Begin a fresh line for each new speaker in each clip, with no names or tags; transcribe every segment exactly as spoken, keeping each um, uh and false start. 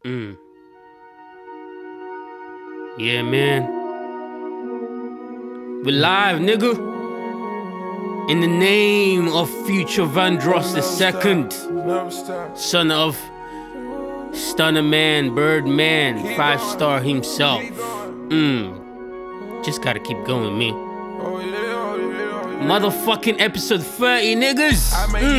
Mm. Yeah, man. We're live, nigga. In the name of Future Vandross the Second, son of Stunner Man, Bird Man, five star himself. Mm. Just gotta keep going, man. Motherfucking episode thirty, niggas.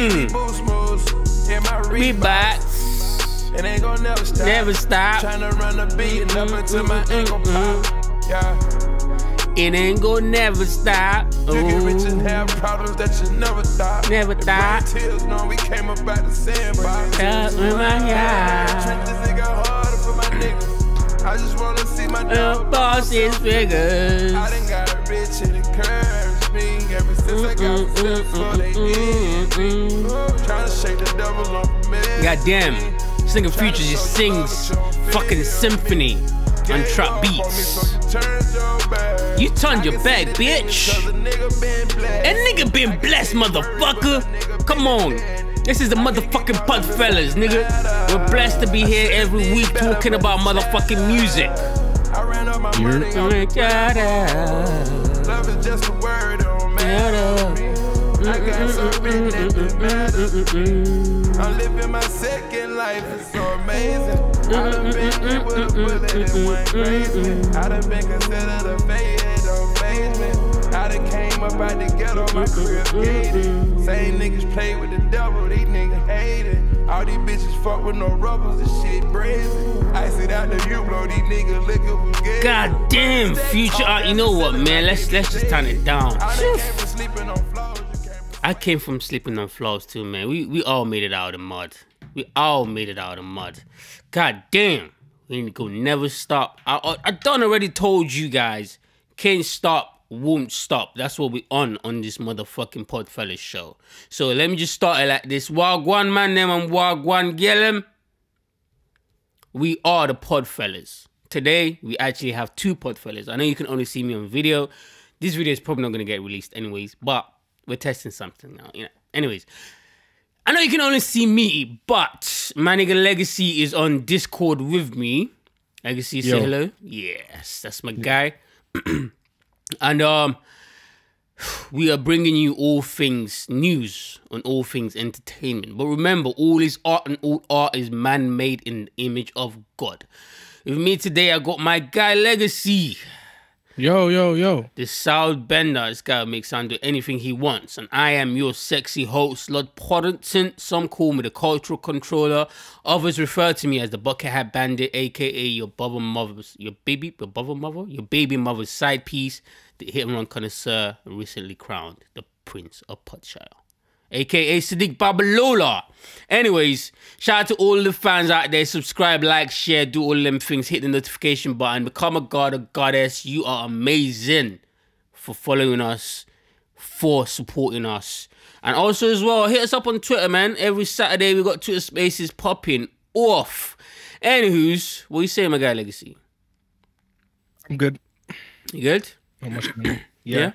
Mm. We back.
It ain't gon' never stop.
Never stop.
Tryna run a beat and up until my ain't gon' pop. Yeah.
It ain't gon' never stop.
You get rich and have problems that you never thought.
Never thought.
Tears, no, we came up out the sandbox.
Cut with my yard.
Trenches, it got harder for my niggas. I just wanna see my dog
boss his figures.
I done got rich and encouraged me ever since I got the so they need me. Tryna shake the devil off me.
Goddamn. This nigga Future just sings fucking symphony on trap beats. You turned your back, bitch. And nigga been blessed, motherfucker. Come on. This is the motherfucking Pod Fellas, nigga. We're blessed to be here every week talking about motherfucking music.
Love is just a word, don't matter. I got something that matters. I'm living my second life, it's so amazing. I done been hit with a bullet and went crazy. I done been considered a failure, it don't faze me. I done came up out the ghetto, my career gated. Same niggas play with the devil, these niggas hate it. All these bitches fuck with no rubbers, this shit brazen. I sit out the you blow, these niggas looking for gay.
God damn, Future art, you know what, man? Let's let's just turn it down.
I done came from sleeping on floors.
I came from sleeping on floors too, man. We we all made it out of the mud. We all made it out of the mud. God damn. We ain't gonna never stop. I, I, I done already told you guys. Can't stop, won't stop. That's what we on on this motherfucking Pod Fellas show. So let me just start it like this. Wagwan man, them and Wagwan Gellem. We are the Pod Fellas. Today, we actually have two Pod Fellas. I know you can only see me on video. This video is probably not gonna get released anyways, but we're testing something now, you know. Anyways, I know you can only see me, but my nigga Legacy is on Discord with me. Legacy,
Yo.
say hello. Yes, that's my guy. And um, we are bringing you all things news on all things entertainment. But remember, all is art and all art is man-made in the image of God. With me today, I got my guy Legacy.
Yo, yo, yo.
The South Bender, this guy makes sound do anything he wants. And I am your sexy host, Lord Poddington. Some call me the cultural controller. Others refer to me as the bucket hat bandit, aka your bubble mother's, your baby, your bubble mother, your baby mother's side piece, the hit and run connoisseur, recently crowned the Prince of Podshire, aka Sadiq Babalola. Anyways, shout out to all the fans out there. Subscribe, like, share, do all them things. Hit the notification button. Become a god or goddess. You are amazing for following us, for supporting us. And also as well, hit us up on Twitter, man. Every Saturday we got Twitter spaces popping off. Anywho's, what you saying, my guy Legacy?
I'm good.
You good?
Not much going on.
Yeah?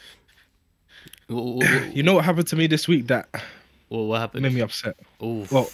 Yeah.
What, what, what,
You know what happened to me this week that
what, what happened?
made me upset?
Oof.
Well,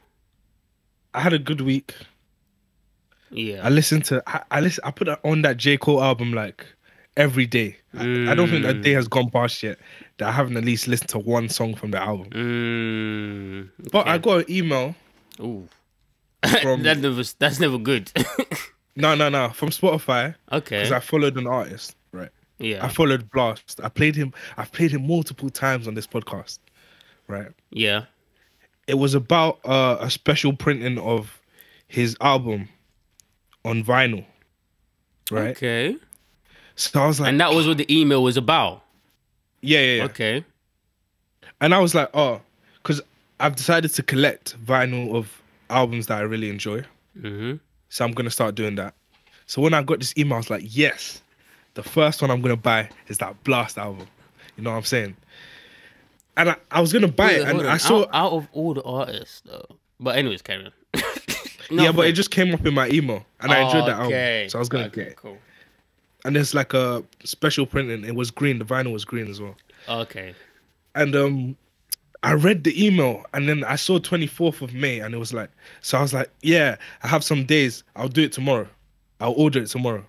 I had a good week.
Yeah.
I listened to, I, I listen, I put on that J. Cole album like every day. I, I don't think that day has gone past yet that I haven't at least listened to one song from the album.
Mm,
But I
okay.
got an email.
Ooh.
From-
that never, that's never good.
No, no, no. From Spotify.
Okay.
Because I followed an artist, right?
Yeah.
I followed Blast. I played him. I've played him multiple times on this podcast, right?
Yeah.
It was about uh, a special printing of his album on vinyl, right?
Okay.
So I was like,
And that was what the email was about.
yeah, yeah, yeah.
Okay.
And I was like, oh, because I've decided to collect vinyl of albums that I really enjoy.
Mm-hmm.
So I'm going to start doing that. So when I got this email, I was like, yes, the first one I'm going to buy is that Blast album. You know what I'm saying? And I, I was going to buy
Wait,
it.
hold
And
on.
I saw...
out, out of all the artists, though. But anyways, carry on.
yeah, but it just came up in my email. And I enjoyed that
Okay.
album. So I was going to
Okay,
get it.
cool.
And there's like a special printing. It was green. The vinyl was green as well.
Okay.
And um, I read the email and then I saw twenty-fourth of May and it was like, so I was like, yeah, I have some days. I'll do it tomorrow. I'll order it tomorrow.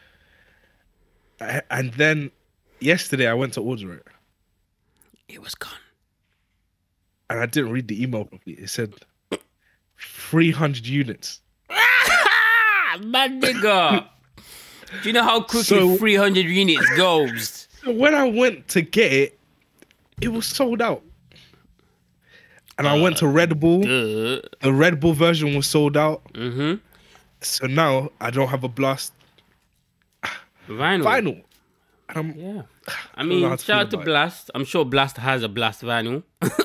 I, and then yesterday I went to order it.
It was gone.
And I didn't read the email properly. It said three hundred units.
My nigga. Do you know how quickly
So-
three hundred units goes?
So when I went to get it, it was sold out. And I went to Red Bull.
Uh,
The Red Bull version was sold out.
mm-hmm.
So now I don't have a Blast
Vinyl.
vinyl. And I'm,
Yeah. I
don't know how
mean,
to
shout
feel
out to
about it.
Blast. I'm sure Blast has a Blast vinyl.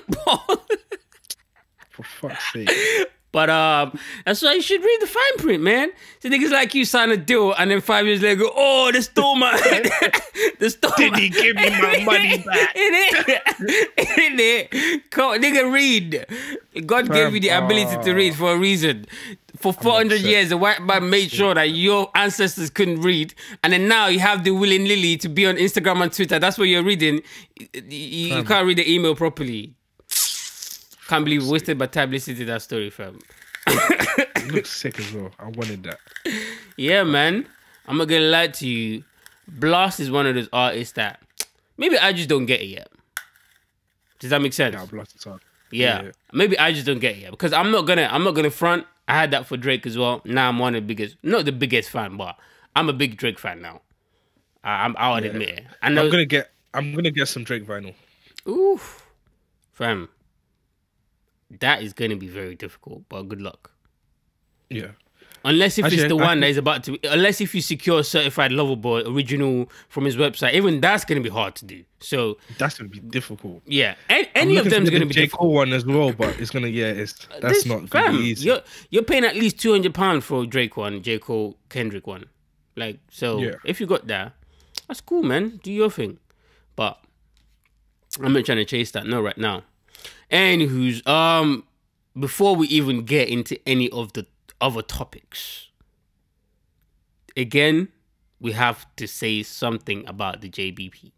For fuck's sake.
But um, that's why you should read the fine print, man. So niggas like you sign a deal and then five years later go, oh, they stole my, they stole
Did
my-
he give me my money back?
In it, in it. Come, nigga, read. God gave you the ability to read for a reason. For four hundred
upset.
years, the white man made sure that your ancestors couldn't read, and then now you have the willing lily to be on Instagram and Twitter. That's what you're reading. You, you, you can't read the email properly. Can't believe we wasted my time listening to that story, fam.
It looks sick as well. I wanted that.
Yeah, man. I'm not gonna lie to you. Blast is one of those artists that maybe I just don't get it yet. Does that make sense?
Yeah, Blast is hard.
Yeah.
Yeah.
Maybe I just don't get it yet because I'm not gonna. I'm not gonna front. I had that for Drake as well. Now I'm one of the biggest, not the biggest fan, but I'm a big Drake fan now. I, I'm. I'll admit it. I know.
I'm gonna get. I'm gonna get some Drake vinyl.
Oof, fam. That is gonna be very difficult, but good luck.
Yeah.
Unless if it's
Actually,
the
I
one
think-
that is about to, unless if you secure certified lover boy original from his website, even that's gonna be hard to do. So
That's gonna be difficult.
yeah, a-
I'm
any of
looking
them is
for
gonna
the
be
J.
difficult.
Cole one as well, but it's gonna yeah, it's that's
This-
not gonna
fam,
be easy.
You're you're paying at least two hundred pounds for Drake one, J Cole, Kendrick one. Like so,
Yeah.
if you got that, that's cool, man. Do your thing. But I'm not trying to chase that. No, right now. Anywho's um, before we even get into any of the other topics, again, we have to say something about the J B P.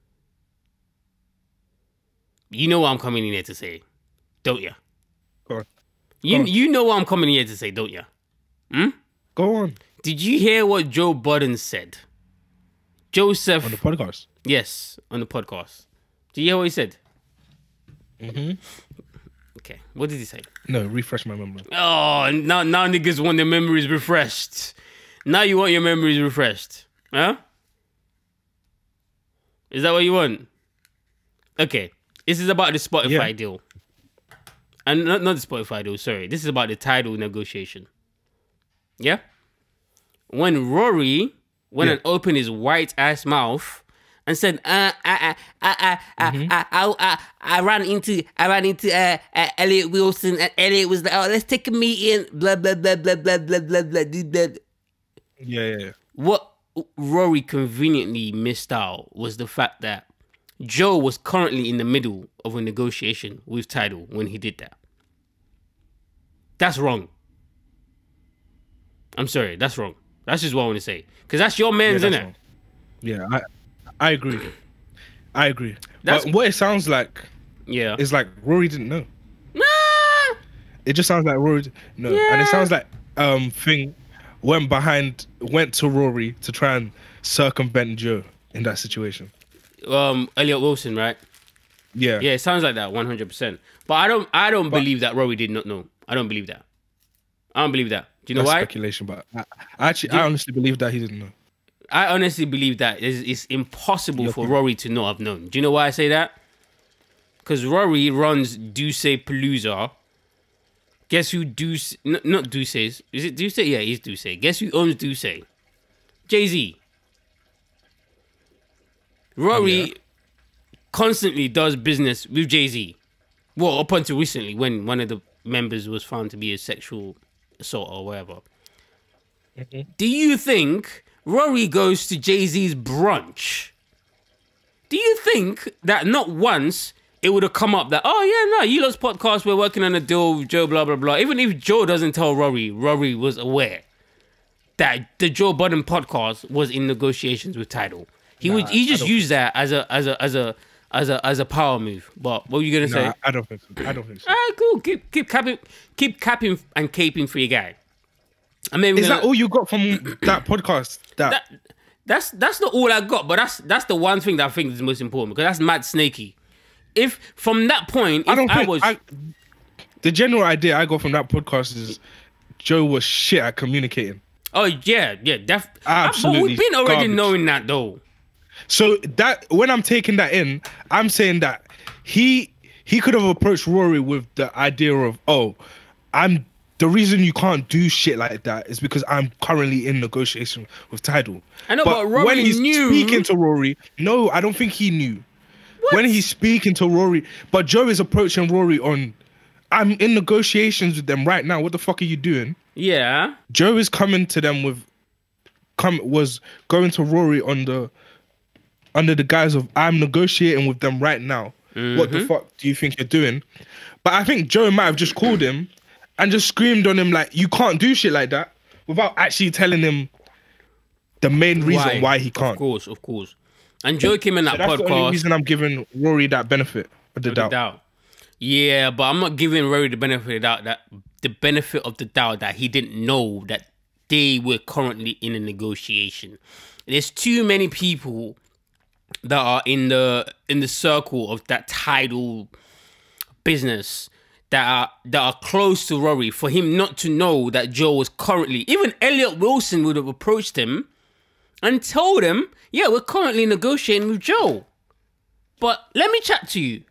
You know what I'm coming in here to say, don't you?
Go on.
You
on.
you know what I'm coming in here to say, don't you?
Go on
Did you hear what Joe Budden said? Joseph,
on the podcast.
yes, on the podcast. Did you hear what he said?
Mm-hmm.
Okay, what did he say?
No, refresh my memory.
Oh, now now niggas want their memories refreshed. Now you want your memories refreshed, huh? Is that what you want? Okay, this is about the Spotify
Yeah.
deal, and not not the Spotify deal. Sorry, this is about the title negotiation. Yeah, when Rory went
Yeah.
and opened his white ass mouth and said, uh, I, I, I, I, I, I, I, I ran into, I ran into uh, uh, Elliot Wilson, and Elliot was like, oh, let's take a meeting, blah, blah, blah, blah, blah, blah, blah, blah, blah, blah.
Yeah, yeah, yeah.
What Rory conveniently missed out was the fact that Joe was currently in the middle of a negotiation with Tidal when he did that. That's wrong. I'm sorry, that's wrong. That's just what I want to say. Because that's your man's,
Yeah,
innit?
that's wrong. Yeah, I I agree. I agree.
That's-
but what it sounds like
Yeah.
is like Rory didn't know.
Nah!
It just sounds like Rory didn't know. And
Yeah.
it sounds like um thing went behind went to Rory to try and circumvent Joe in that situation.
Um, Elliot Wilson, right?
Yeah.
Yeah, it sounds like that, one hundred percent. But I don't, I don't believe that Rory did not know. I don't believe that. I don't believe that. Do you know
That's
why?
speculation, but I, I actually I honestly believe that he didn't know.
I honestly believe that it's, it's impossible for Rory to not have known. Do you know why I say that? Because Rory runs Duce Palooza. Guess who Duce... N- not Duce's. Is it Duce? Yeah, he's Duce. Guess who owns Duce? Jay-Z. Rory
Yeah.
constantly does business with Jay-Z. Well, up until recently when one of the members was found to be a sexual assault or whatever. Do you think Rory goes to Jay-Z's brunch? Do you think that not once it would have come up that, oh yeah, no, you lot's podcast, we're working on a deal with Joe, blah, blah, blah. Even if Joe doesn't tell Rory, Rory was aware that the Joe Budden podcast was in negotiations with Tidal. He would he
I
just
don't
used that as a as a as a as a as a power move. But what were you gonna say?
Nah, I don't think so. I don't think so.
All right, cool. Keep keep capping, keep capping and caping for your guy. I mean,
Is
gonna,
that all you got from that podcast? That,
that that's that's not all I got, but that's that's the one thing that I think is the most important because that's mad snaky. If from that point, if
I don't
I
think
was
I, the general idea I got from that podcast is Joe was shit at communicating.
oh yeah, yeah, def-
Absolutely
But we've been already
garbage.
knowing that though.
So that when I'm taking that in, I'm saying that he he could have approached Rory with the idea of, oh, I'm the reason you can't do shit like that is because I'm currently in negotiation with Tidal.
I know, but Rory
when he's
knew-
speaking to Rory, no, I don't think he knew. When he's speaking to Rory, but Joe is approaching Rory on, I'm in negotiations with them right now. What the fuck are you doing?
Yeah,
Joe is coming to them with, come was going to Rory on the, under the guise of I'm negotiating with them right now.
Mm-hmm.
What the fuck do you think you're doing? But I think Joe might have just called him and just screamed on him like, you can't do shit like that, without actually telling him the main reason why, he can't.
Of course, of course. And Joe came in that
So that's the only
podcast.
reason I'm giving Rory that benefit of the
of the
doubt.
doubt. Yeah, but I'm not giving Rory the benefit of the doubt that the benefit of the doubt that he didn't know that they were currently in a negotiation. There's too many people that are in the in the circle of that Tidal business that are that are close to Rory for him not to know that Joe was currently. Even Elliot Wilson would have approached him and told him, yeah, we're currently negotiating with Joe. But let me chat to you.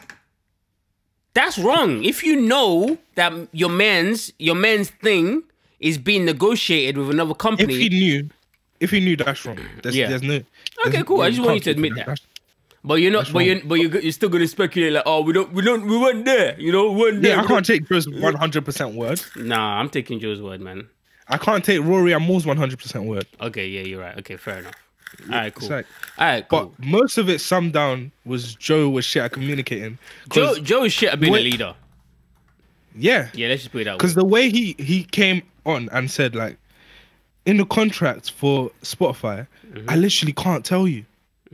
That's wrong. If you know that your man's your man's thing is being negotiated with another
If
company.
he knew, if he knew that's wrong, there's,
Yeah.
there's no.
Okay,
there's-
cool. I
you
just want you
can't
to
keep
admit
it.
that.
That's-
But you're not.
That's
But
wrong.
you're. But you're, you're still going to speculate like, oh, we don't. We don't. We weren't there. You know, we weren't there.
Yeah, I
We
can't take Joe's one hundred percent word.
don't- Nah, I'm taking Joe's word, man.
I can't take Rory and Moore's one hundred percent word.
Okay, yeah, you're right. Okay, fair enough. All right, cool.
It's like-
All right,
But
cool.
most of it summed down was Joe was shit at communicating.
Joe,
'Cause-
Joe is shit at being a
Wait-
leader.
yeah,
Yeah, let's just put it that way.
because the way he he came on and said like, in the contract for Spotify,
Mm-hmm.
I literally can't tell you.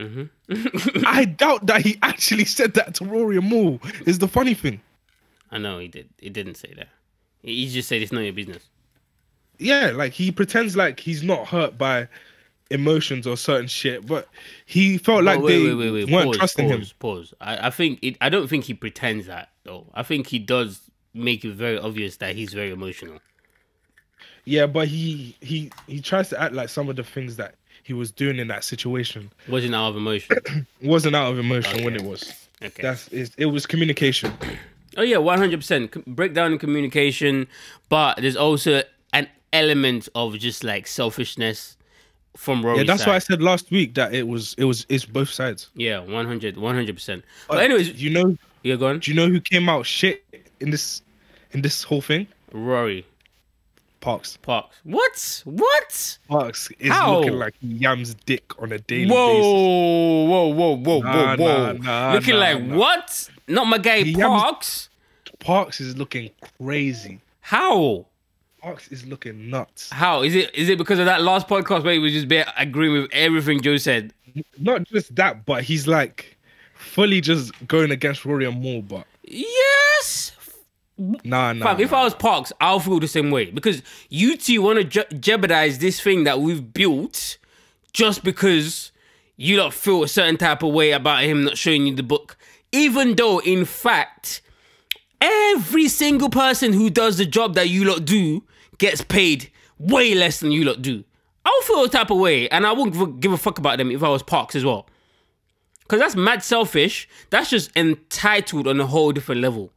I doubt that he actually said that to Rory and Moore. Is the funny thing.
I know he did. He didn't say that. He he just said it's not your business.
Yeah, like he pretends like he's not hurt by emotions or certain shit, but he felt like
But wait,
they
wait, wait, wait.
weren't
Pause,
trusting
pause,
him.
Pause. I, I think it. I don't think he pretends that though. I think he does make it very obvious that he's very emotional.
Yeah, but he he he tries to act like some of the things that he was doing in that situation
Wasn't out of emotion.
wasn't out of emotion when
Okay.
it was.
Okay.
That's it, it was communication.
Oh yeah, one hundred percent breakdown in communication, but there's also an element of just like selfishness from Rory's
Yeah, that's
side.
why I said last week that it was it was it's both sides.
Yeah, one hundred, one hundred percent. But anyways,
you know,
you're going.
do you know who came out shit in this in this whole thing?
Rory
Parks.
Parks. What? What?
Parks is
How?
looking like he yams dick on a daily
Whoa,
basis.
whoa, whoa, whoa,
Nah,
whoa, whoa!
nah, nah,
Looking
nah,
like
nah.
what? Not my guy
He yams-
Parks.
Parks is looking crazy.
How?
Parks is looking nuts.
How is it? Is it because of that last podcast where he was just bare agreeing with everything Joe said?
Not just that, but he's like fully just going against Rory and Moore. But
Yes.
nah, nah.
Fam, if
nah.
I was Parks, I'll feel the same way because you two want to je- jeopardize this thing that we've built just because you don't feel a certain type of way about him not showing you the book, even though in fact every single person who does the job that you lot do gets paid way less than you lot do. I'll feel a type of way, and I wouldn't give a fuck about them if I was Parks as well. Because that's mad selfish. That's just entitled on a whole different level.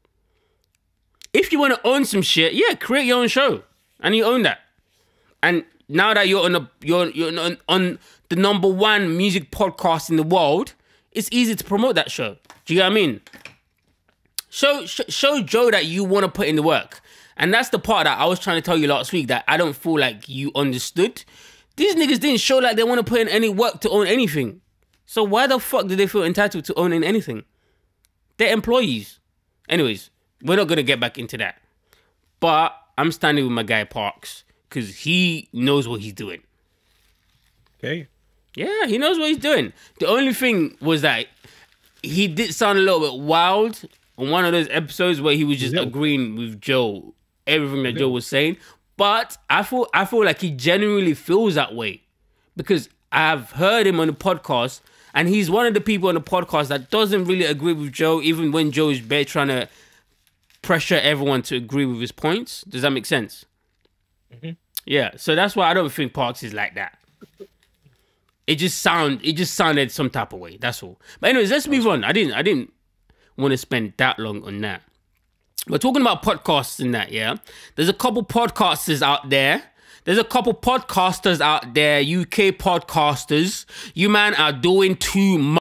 If you want to own some shit, yeah, create your own show, and you own that. And now that you're on a you're you're on, on the number one music podcast in the world, it's easy to promote that show. Do you get what I mean? Show sh- show Joe that you want to put in the work, and that's the part that I was trying to tell you last week that I don't feel like you understood. These niggas didn't show like they want to put in any work to own anything. So why the fuck do they feel entitled to owning anything? They're employees. Anyways, we're not gonna get back into that. But I'm standing with my guy Parks because he knows what he's doing.
Okay.
Yeah, he knows what he's doing. The only thing was that he did sound a little bit wild on one of those episodes where he was just
Yeah.
agreeing with Joe, everything that Joe was saying. But I feel I feel like he genuinely feels that way because I've heard him on the podcast, and he's one of the people on the podcast that doesn't really agree with Joe, even when Joe is bare trying to pressure everyone to agree with his points. Does that make sense?
Mm-hmm.
Yeah. So that's why I don't think Parks is like that. It just sound it just sounded some type of way. That's all. But anyways, let's move on. I didn't I didn't want to spend that long on that. We're talking about podcasts and that, yeah. There's a couple podcasters out there. There's a couple podcasters out there, U K podcasters. You man are doing too much.